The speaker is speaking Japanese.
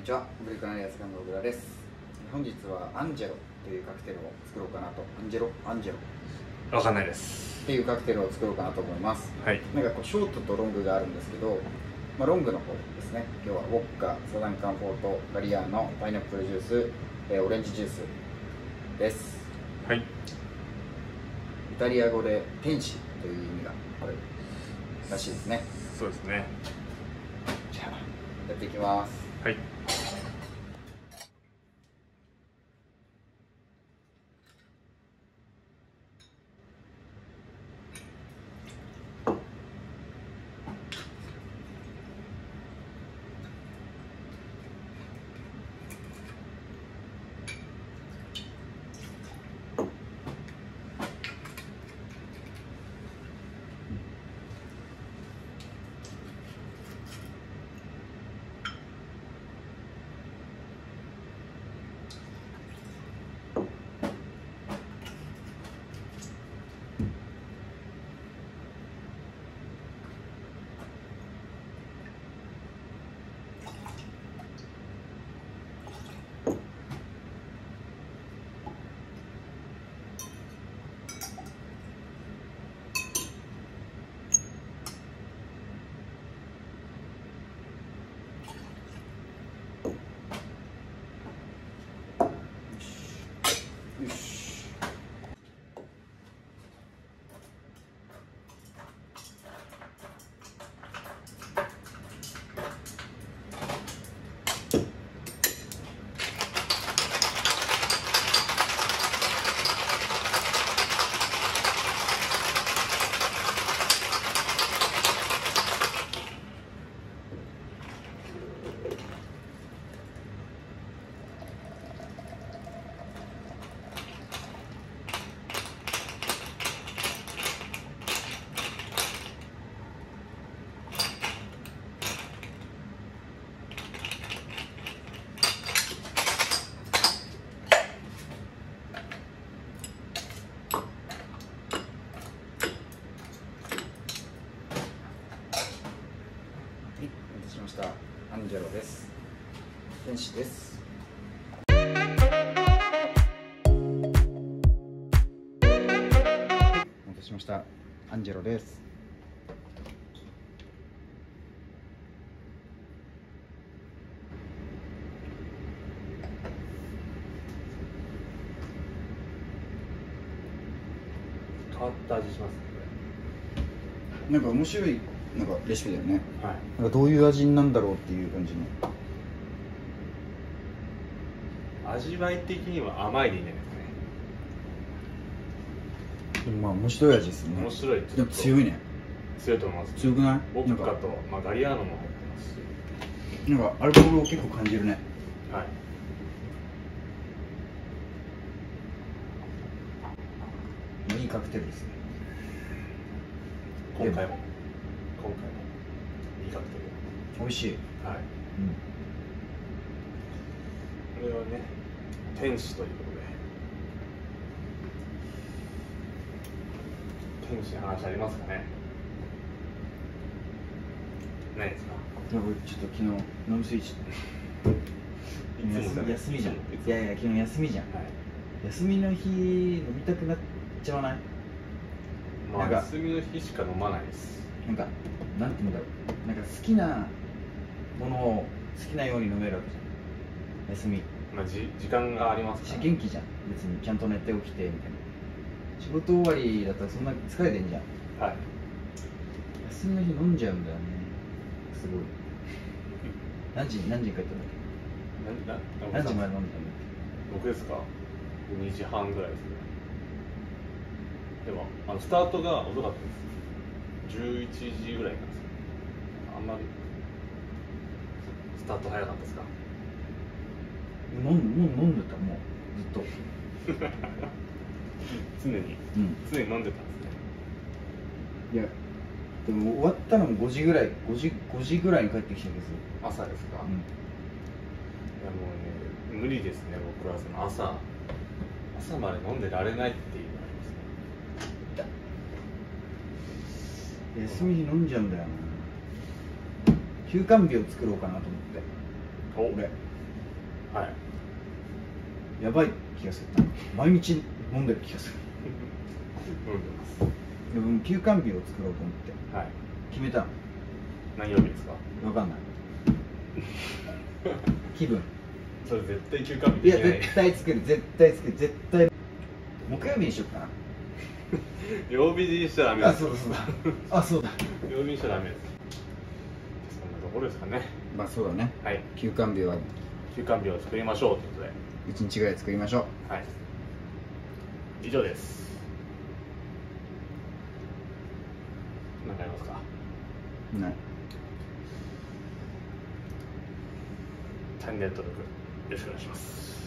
ちは、ブリカナリアスカンの小倉です。本日はアンジェロというカクテルを作ろうかなと。アンジェロわかんないですっていうカクテルを作ろうかなと思います。 はい。 なんかこうショートとロングがあるんですけど、ロングの方ですね。今日はウォッカ、サザンカンフォート、ガリアーノ、パイナップルジュース、オレンジジュースです。 はい。 イタリア語で天使という意味があるらしいですね。 そうですね。 じゃあやっていきます。 はい。 よし。お待たせしました。アンジェロです。天使です。お待たせしました。アンジェロです。 変わった味しますね。 なんか面白いレシピだよね。 はい。 なんかどういう味になんだろうっていう感じの。 味わい的には甘いでいいんじゃないですかね。 でも面白い味ですよね。 面白い。 でも強いね。 強いと思います。 強くない？ ウォッカとガリアーノも入ってますし。 なんかアルコールを結構感じるね。 はい。 いいカクテルですね。 今回もいいカクテル。 美味しい。 はい。これはね、天使ということで。天使の話ありますかね。ないですか。 いや、俺ちょっと昨日飲みすぎちゃった。休みじゃん。いやいや、昨日休みじゃん。 はい。 休みの日飲みたくなっちゃわない？ まあ、休みの日しか飲まないです。 なんていうんだろう。なんか好きなものを好きなように飲めるわけじゃん。休み。 まあ、時間がありますから、ね。 元気じゃん。別にちゃんと寝て起きてみたいな。仕事終わりだったらそんな疲れてんじゃん。 はい。 休みの日飲んじゃうんだよね。すごい。何時に帰ったんだっけ？何時まで飲んでたんだっ僕ですか？2時半ぐらいですね。でもスタートが遅かったです。11時ぐらいなんですよ。あんまりスタート早かったですか？ け？飲んでた、もうずっと。 常に飲んでたんですね。 いや、でも終わったのも5時ぐらいに帰ってきたんですよ。 朝ですか？いやもうね、無理ですね。僕はその朝まで飲んでられないっていうのがありますね。 休みに飲んじゃうんだよな。休館日を作ろうかなと思って。俺はいやばい気がするな。毎日飲んでる気がする。 飲んでますでも休館日を作ろうと思ってはい決めたの。 何曜日ですか？ わかんない気分。 それ絶対休館日いやできない絶対作る、絶対作る、絶対。木曜日にしよっかな。 曜日にしちゃダメです。 あ、そうだそうだ。あ、そうだ。 曜日にしちゃダメです。そんなところですかね。 まあそうだね。 はい休館日は休館日を作りましょうということで、 1日ぐらい作りましょう。 はい、以上です。何かありますか？ ない。 チャンネル登録よろしくお願いします。